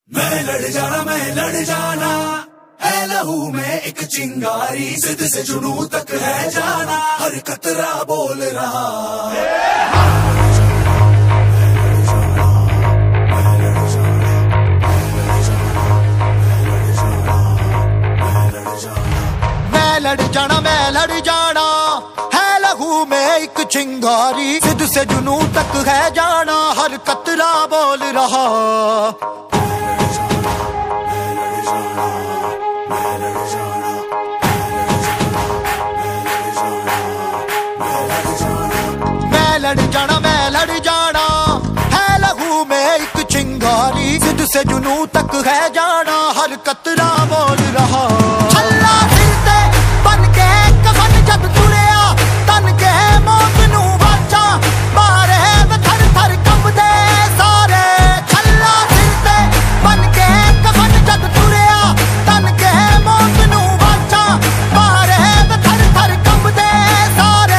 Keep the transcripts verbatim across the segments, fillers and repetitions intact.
मैं लड़ जाना मैं लड़ जाना है लहू में एक चिंगारी, जिद से जुनू तक है जाना, हर कतरा बोल रहा मैं लड़ जाना मैं लड़ जाना है लहू में एक चिंगारी, जिद से जुनू तक है जाना, हर कतरा बोल रहा। मैं लड़ जाना मैं लड़ जाना है लहू में एक चिंगारी, जिद से जुनू तक है जाना, हर कतरा बोल रहा। छल्ला फिरते बन के कफन जब तुरिया, तन के मौत नू वाचा मारे वे थर थर कंबदे सारे। छल्ला फिरते बन के कफन जब तुरिया, तन के मौत नू वाचा मारे वे थर थर कंबदे सारे।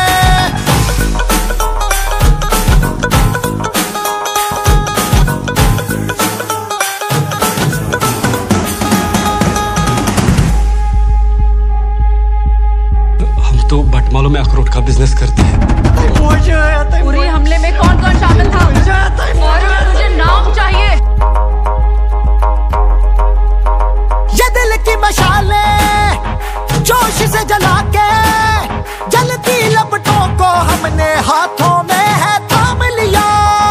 तो भटमालों में अखरोट का बिजनेस करते हैं। पूरे हमले में कौन कौन शामिल था? और मुझे नाम चाहिए। ये दिल की मशाले जोश से जला के, जलती लपटों को हमने हाथों में है थाम लिया।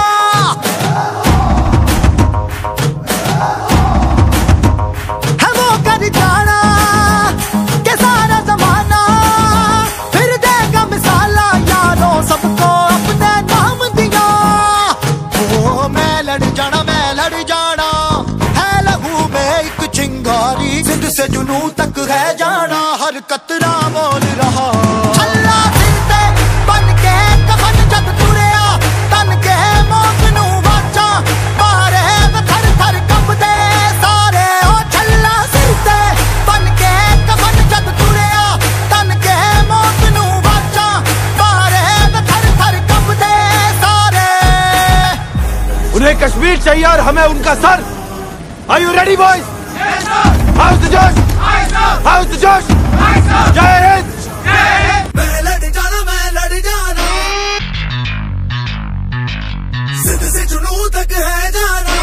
है वो कर जाना के सारा जमाना, फिर देगा मिसाला यारों सबको अपने नाम दिया। ओ मैं लड़ जाना मैं लड़ जाना है लहू में एक चिंगारी, जिद से जुनू तक है जाना, हर कतरा बोल रहा। छल्ला फिरते बन के कफन जब तुरिया, तन के मौत नू वाचा मारे वे थर थर कंबदे सारे। ओ छल्ला फिरते बन के कफन जब तुरिया, तन के मौत नू वाचा मारे वे थर थर कंबदे सारे। उन्हें कश्मीर चाहिए और हमें उनका sir. Are you ready boys? Yes sir. How's the Josh? Aye sir. How's the Josh? Aye sir. जय हिंद। जय हिंद। मैं लड़ जाना मैं लड़ जाना, जिद से जुनू तक है जाना।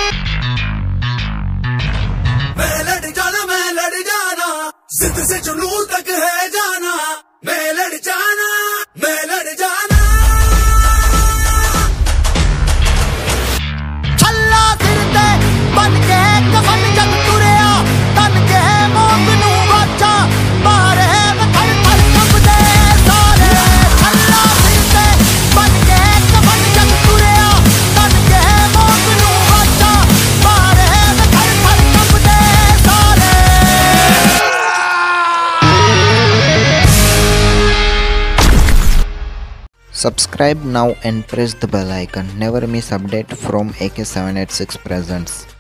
मैं लड़ जाना मैं लड़ जाना, जिद से जुनू तक है जाना। मैं लड़ जाना मैं लड़ जाना। छल्ला फिरते बन के कफन जब तुरिया, तन के मौत नू वाचा मारे वे थर थर कंबदे सारे। छल्ला फिरते बन के कफन जब तुरिया, तन के मौत नू वाचा मारे वे थर थर कंबदे सारे। Subscribe now and press the bell icon. Never miss update from A K seven eight six Presents.